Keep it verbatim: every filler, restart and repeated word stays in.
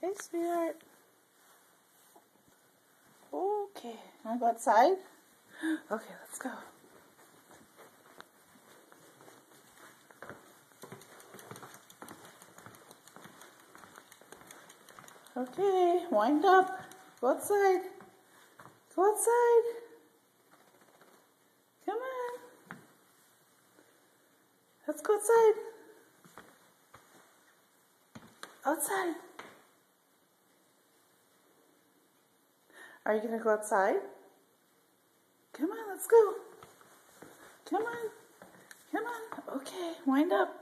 Hey, sweetheart. Okay, wanna go outside? Okay, let's go. Okay, wind up. Go outside. Go outside. Come on. Let's go outside. Outside. Are you going to go outside? Come on, let's go. Come on. Come on. Okay, wind up.